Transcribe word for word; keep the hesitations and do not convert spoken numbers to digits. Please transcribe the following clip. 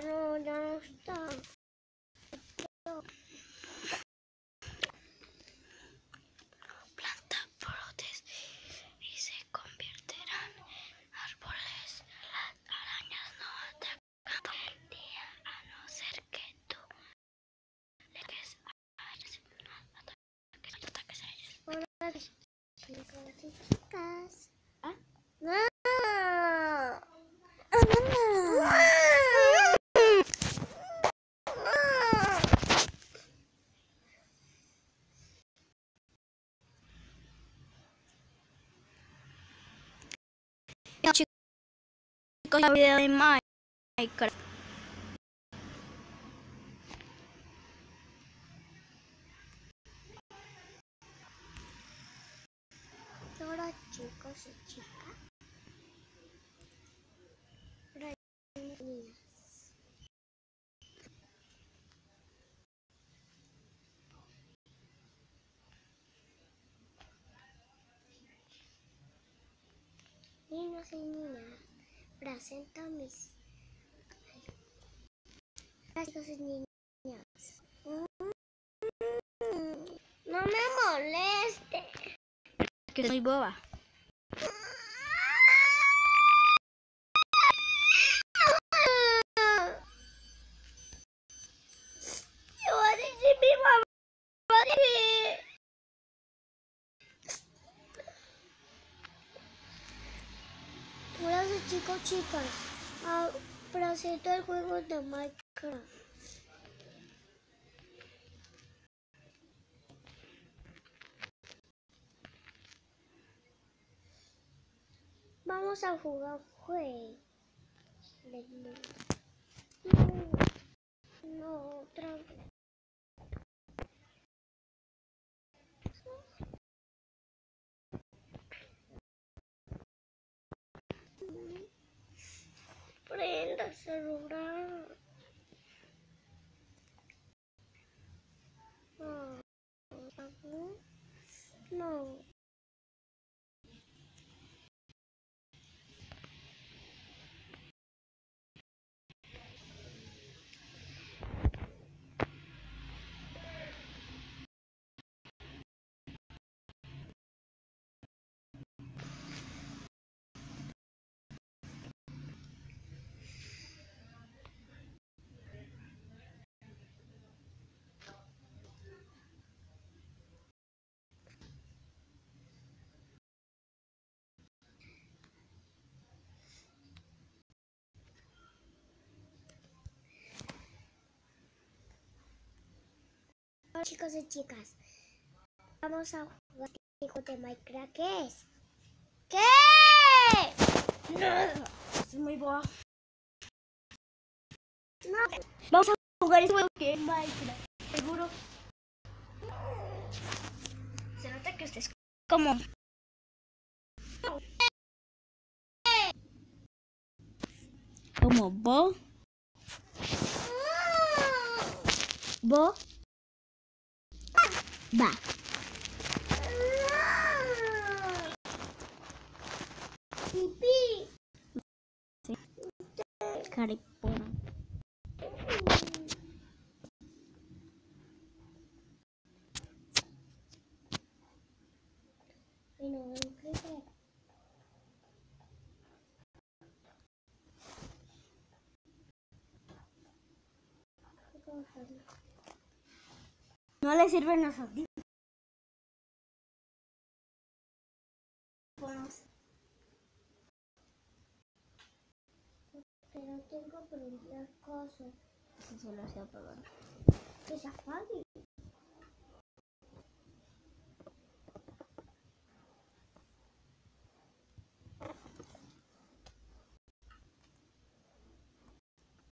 no, ya no está. Planta brotes y se convertirán en árboles. Las arañas no atacan todo el día a no ser que tú le des a ellos. Ataques, ataques a ellos. Hola, chicos y chicas. ¿Ah? No. Chicos, el video de Minecraft. Hola, chicos y chicas. Hola, niñas. Niños y niñas, presento a mis chicos y niñas. No me moleste. Que soy boba. Yo voy a decir mi mamá. Hola, chicos, chicas. Ah, presento el juego de Minecraft. Vamos a jugar juego. No, no, otra vez. Prenda el celular. No, no. Hola, chicos y chicas. Vamos a jugar el juego de Minecraft. ¿Qué es? ¿Qué? Nada. Soy muy boba. No. Vamos a jugar este juego que es Minecraft. Seguro. Se nota que usted es como... Como bo. Bo. Va. Pipí. Sí. Caripona. Y no, no creepy. No le sirven los audífonos. Pero tengo que preguntar cosas. Eso se lo hacía apagar. Que se apague.